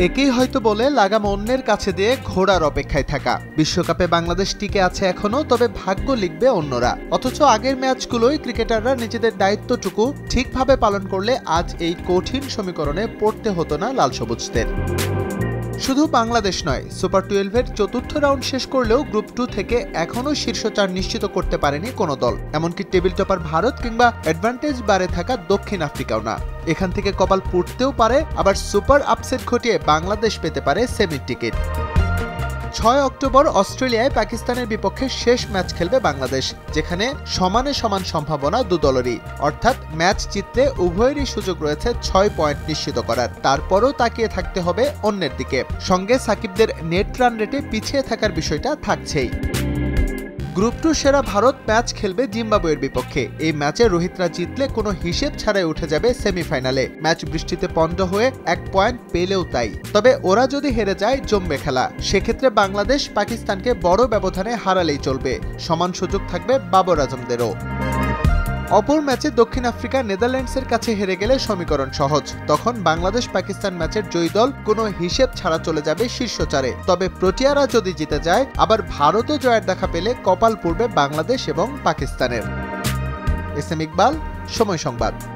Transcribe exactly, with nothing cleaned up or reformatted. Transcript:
একেই হয়তো বলে লাগাম অন্যের কাছে দিয়ে ঘোড়ার অপেক্ষায় থাকা। বিশ্বকাপে বাংলাদেশ টিকে আছে এখনো, তবে ভাগ্য লিখবে অন্যরা। অথচ আগের ম্যাচগুলোই ক্রিকেটাররা নিজেদের দায়িত্বটুকু ঠিকভাবে পালন করলে আজ এই কঠিন সমীকরণে পড়তে হতো না লাল সবুজদের। শুধু বাংলাদেশ নয়, সুপার টুয়েলভের চতুর্থ রাউন্ড শেষ করলেও গ্রুপ টু থেকে এখনও শীর্ষ চার নিশ্চিত করতে পারেনি কোনো দল। এমনকি টেবিল টপার ভারত কিংবা অ্যাডভান্টেজ বারে থাকা দক্ষিণ আফ্রিকাও না। এখান থেকে কপাল পুড়তেও পারে, আবার সুপার আপসেট ঘটিয়ে বাংলাদেশ পেতে পারে সেমির টিকিট। ছয় অক্টোবর অস্ট্রেলিয়ায় পাকিস্তানের বিপক্ষে শেষ ম্যাচ খেলবে বাংলাদেশ, যেখানে সমানে সমান সম্ভাবনা দু দলেরই। অর্থাৎ ম্যাচ জিতলে উভয়েরই সুযোগ রয়েছে ছয় পয়েন্ট নিশ্চিত করার। তারপরও তাকিয়ে থাকতে হবে অন্যের দিকে। সঙ্গে সাকিবদের নেট রান রেটে পিছিয়ে থাকার বিষয়টা থাকছেই। গ্রুপ টু সেরা ভারত ম্যাচ খেলবে জিম্বাবুয়ের বিপক্ষে। এই ম্যাচে রোহিতরা জিতলে কোনো হিসেব ছাড়াই উঠে যাবে সেমিফাইনালে। ম্যাচ বৃষ্টিতে পণ্ড হয়ে এক পয়েন্ট পেলেও তাই। তবে ওরা যদি হেরে যায় জমবে খেলা। সেক্ষেত্রে বাংলাদেশ পাকিস্তানকে বড় ব্যবধানে হারালেই চলবে। সমান সুযোগ থাকবে বাবর আজমদেরও। অপর ম্যাচে দক্ষিণ আফ্রিকা নেদারল্যান্ডসের কাছে হেরে গেলে সমীকরণ সহজ। তখন বাংলাদেশ পাকিস্তান ম্যাচের জয়ী দল কোনো হিসেব ছাড়া চলে যাবে শীর্ষ চারে। তবে প্রোটিয়ারা যদি জিতে যায়, আবার ভারতও জয়ের দেখা পেলে কপাল পুড়বে বাংলাদেশ এবং পাকিস্তানের। এস এম ইকবাল, সময় সংবাদ।